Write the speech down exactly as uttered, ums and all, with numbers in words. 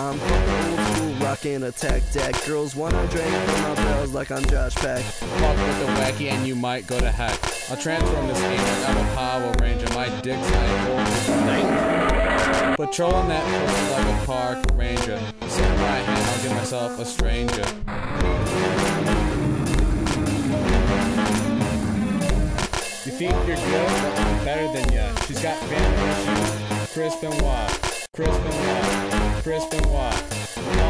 I'm fucking old school, rockin' a tech deck. Girls wanna drink from my bells like I'm Josh Peck. Fuck with the wacky and you might go to heck. I'll transform this game like I'm a Power Ranger. My dick's not old night. Patrolling that pussy like a park ranger. Sit in my hand, I'll give myself a stranger. You think you're good, but I'm better than ya. She's got family issues. Chris Benoit, Chris Benoit, Chris Benoit.